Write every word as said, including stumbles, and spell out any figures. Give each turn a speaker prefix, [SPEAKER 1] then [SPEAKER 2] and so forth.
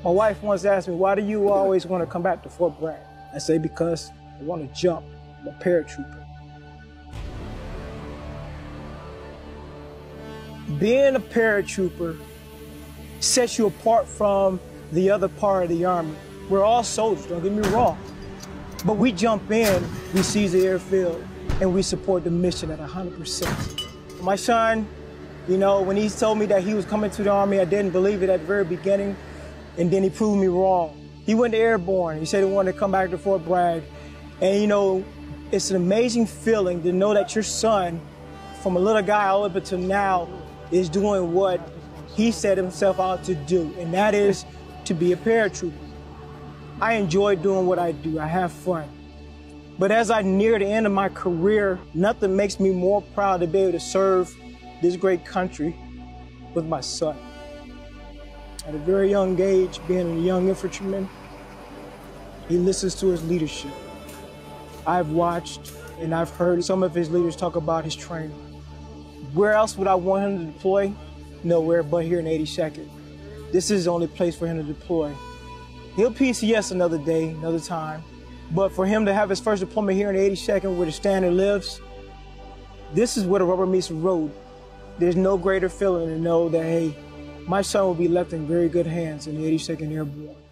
[SPEAKER 1] My wife once asked me, why do you always want to come back to Fort Bragg? I say, because I want to jump. I'm a paratrooper. Being a paratrooper sets you apart from the other part of the Army. We're all soldiers, don't get me wrong. But we jump in, we seize the airfield, and we support the mission at one hundred percent. My son, you know, when he told me that he was coming to the Army, I didn't believe it at the very beginning, and then he proved me wrong. He went to airborne. He said he wanted to come back to Fort Bragg. And, you know, it's an amazing feeling to know that your son, from a little guy all up until now, is doing what he set himself out to do, and that is to be a paratrooper. I enjoy doing what I do. I have fun. But as I near the end of my career, nothing makes me more proud to be able to serve this great country with my son. At a very young age, being a young infantryman, he listens to his leadership. I've watched and I've heard some of his leaders talk about his training. Where else would I want him to deploy? Nowhere but here in eighty-second. This is the only place for him to deploy. He'll P C S another day, another time. But for him to have his first deployment here in eighty-second where the standard lives, this is where the rubber meets the road. There's no greater feeling to know that, hey, my son will be left in very good hands in the eighty-second Airborne.